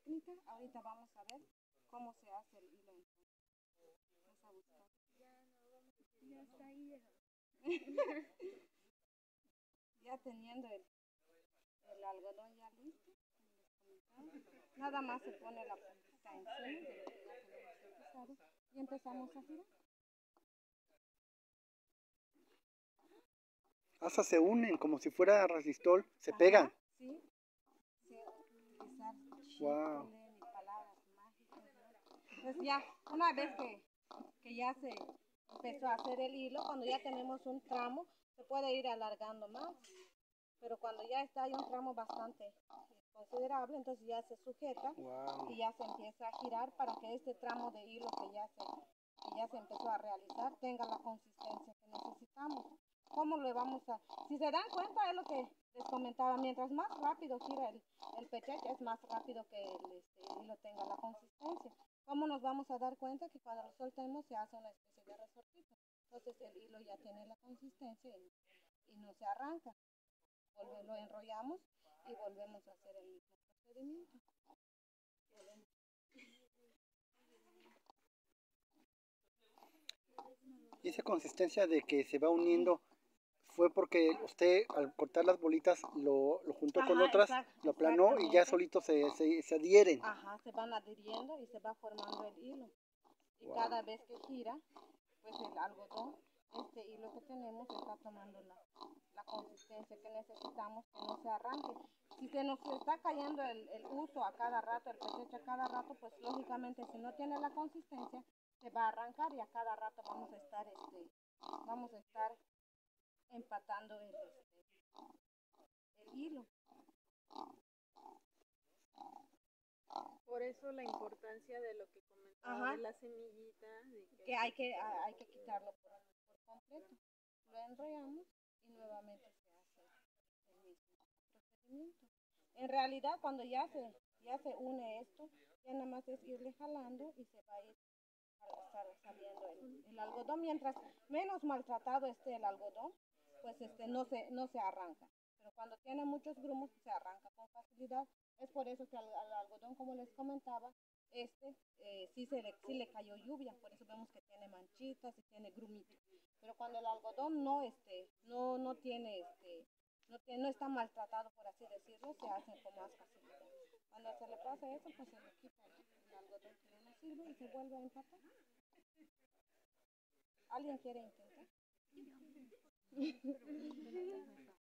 técnica. Ahorita vamos a ver cómo se hace el hilo entonces. Vamos a buscar. Ya está ahí. Ya teniendo el algodón ya listo, como les comentaba, nada más se pone la puntita encima de lo que ya tenemos empezado y empezamos a girar. Hasta se unen como si fuera resistol, se Ajá, pegan. sí, sin utilizar Wow. chicle ni palabras mágicas, ¿no? Pues ya, una vez que ya se empezó a hacer el hilo, cuando ya tenemos un tramo, se puede ir alargando más, pero cuando ya está hay un tramo bastante considerable, entonces ya se sujeta Wow. y ya se empieza a girar para que este tramo de hilo que ya se empezó a realizar tenga la consistencia que necesitamos. ¿Cómo le vamos a...? Si se dan cuenta es lo que les comentaba, mientras más rápido gira el pechete es más rápido que el hilo tenga la consistencia. ¿Cómo nos vamos a dar cuenta? Que cuando lo soltemos se hace una especie de resortito. Entonces el hilo ya tiene la consistencia y no se arranca. Lo enrollamos y volvemos a hacer el mismo procedimiento. Y esa consistencia de que se va uniendo fue porque usted al cortar las bolitas lo juntó con otras, lo aplanó y ya solito se adhieren. Ajá, se van adhiriendo y se va formando el hilo. Y Wow. cada vez que gira, pues el algodón, este hilo que tenemos está tomando la consistencia que necesitamos, que no se arranque. Si se nos está cayendo el uso a cada rato, el pesecho a cada rato, pues lógicamente si no tiene la consistencia, se va a arrancar y a cada rato vamos a estar empatando el hilo. Por eso la importancia de lo que comentaba de la semillita. De que hay que quitarlo por completo. Lo enrollamos y nuevamente se hace el mismo procedimiento. En realidad cuando ya se une esto, ya nada más es irle jalando y se va a ir saliendo el algodón. Mientras menos maltratado esté el algodón, pues no se arranca. Pero cuando tiene muchos grumos se arranca con facilidad. Es por eso que al algodón, como les comentaba, sí le cayó lluvia, por eso vemos que tiene manchitas y tiene grumitos. Pero cuando el algodón no está maltratado, por así decirlo, se hace con más facilidad. Cuando se le pasa eso, pues se le quita el algodón que no sirve y se vuelve a empatar. ¿Alguien quiere intentar?